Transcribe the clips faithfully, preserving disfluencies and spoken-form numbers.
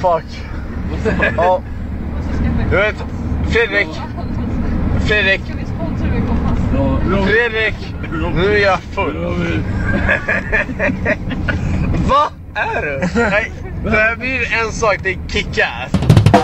fuck. Ja. Du vet, Fredrik. Fredrik. Fredrik. Nu är jag full. Vad är det? Nej, det här blir en sak, det är kick-ass.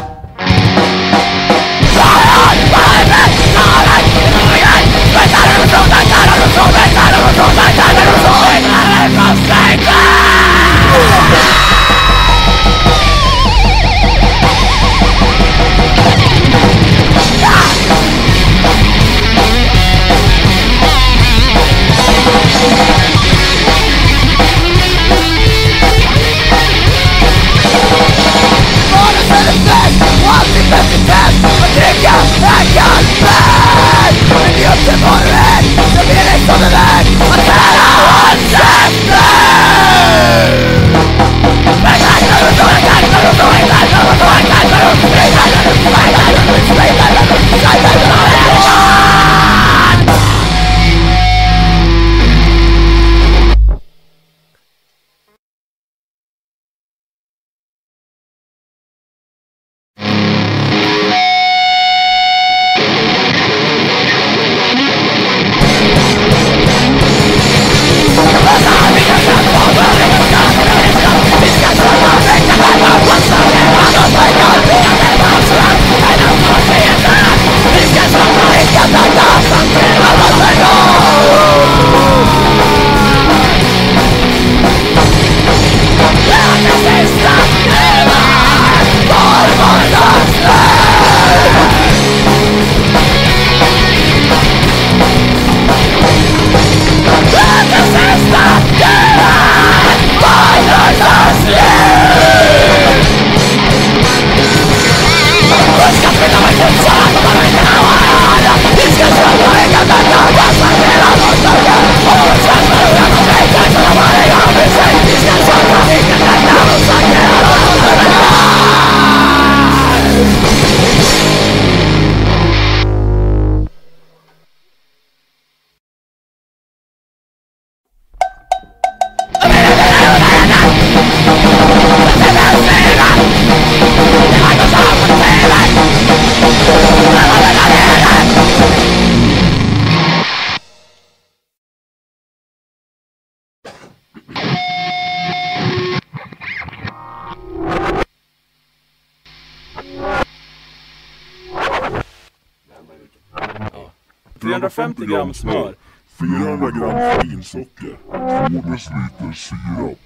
trehundrafemtio gram smör, fyrahundra gram finsocker, två deciliter sirap,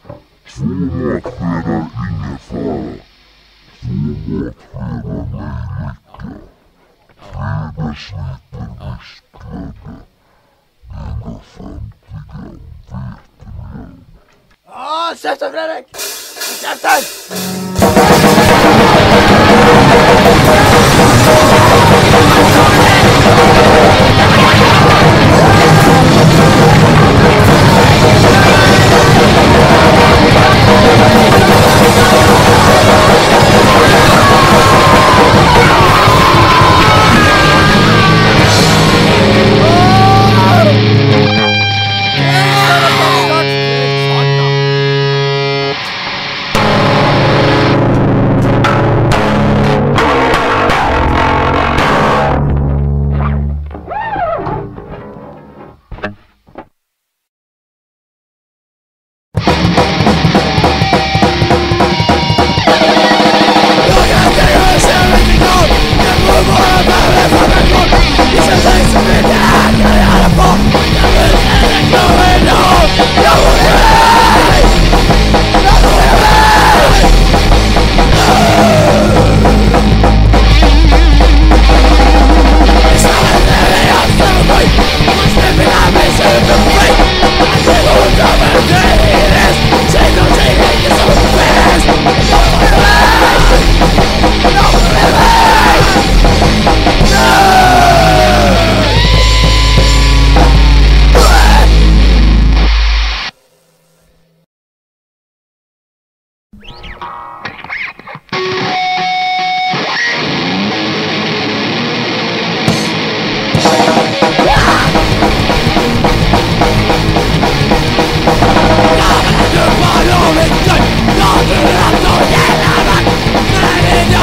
två matskedar ingefära, två matskedar nejlika, tre deciliter vispgrädde, hundrafemtio gram vetemjöl. Åh, käften Fredrik! Käften!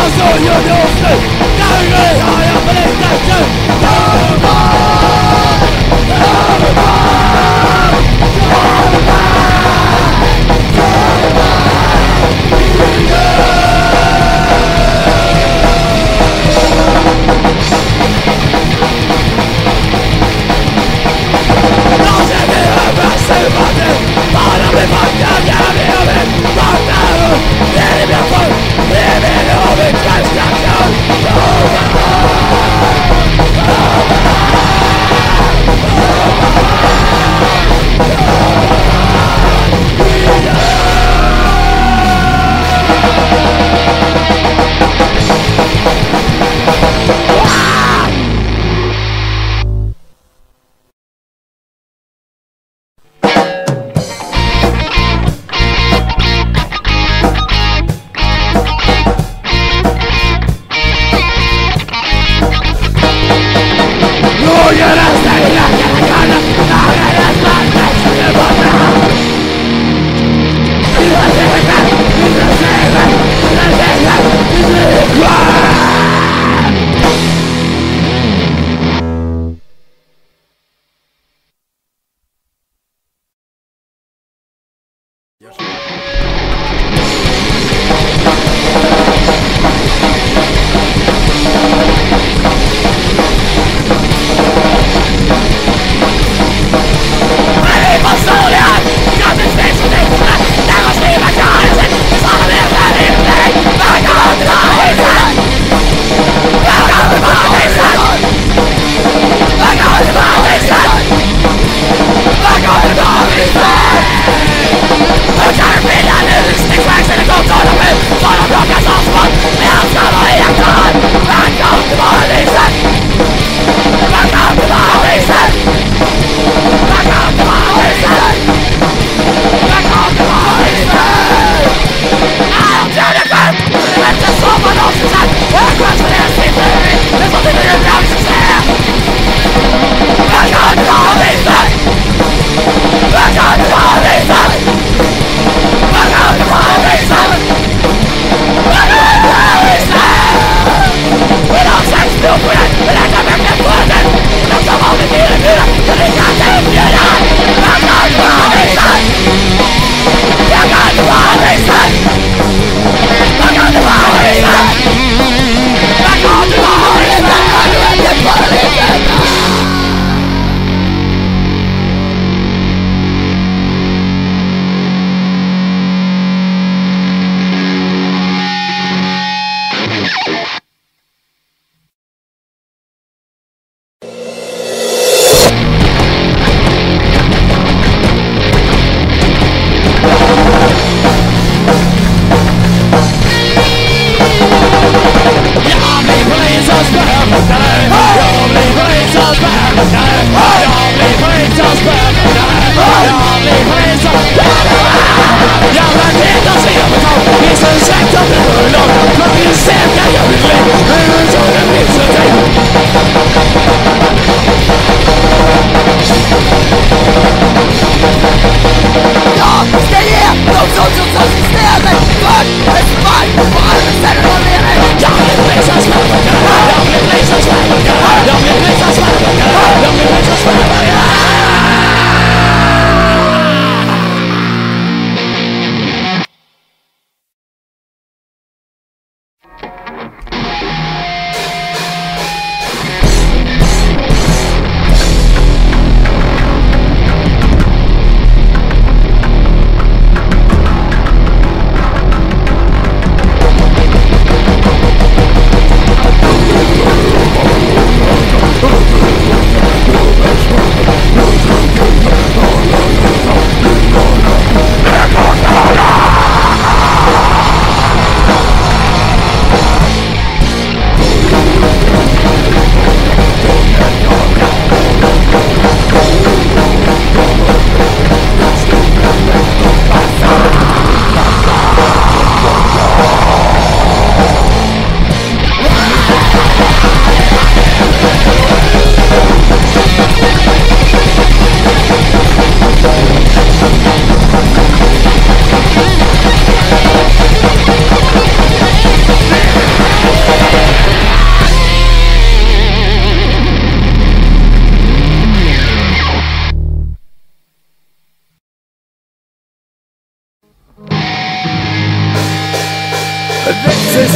Jag vill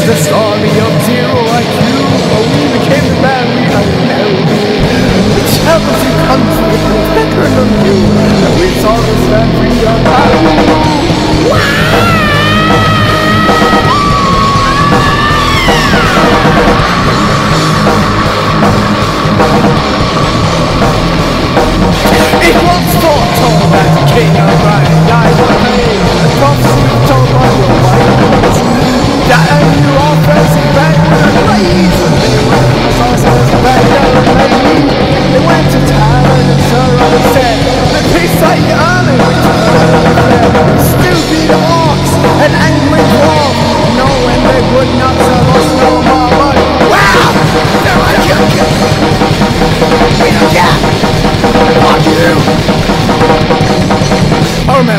the story of zero I Q. Oh, we became the man we are now. We traveled to country and record on you. And we saw the land we are now. Wow! It was foretold that the king of Rake died one day. The prophecy told by your wife that a new offensive back with a blaze. And they went to the saucers back down the lane. They went to town and Sir Robert said, the peace like the army which was running. Stupid orcs and angry dwarf, knowing they would not serve us no more. But wow! They're like you! We don't care! Fuck you! Oh man!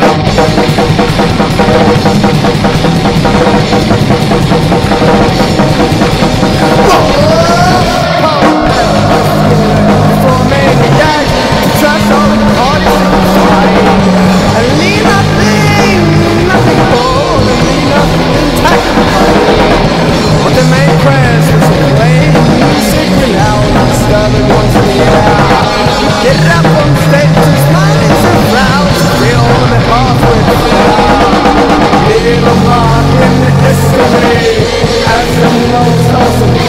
For me to die, trust all the parties inside. And leave nothing, nothing more, and leave nothing intact. But the main prayers was a claim, secret out, and started once in the air. Get up on stage and smiling so proud, feel the heart with the flower. Little mark in the history, as the most awesome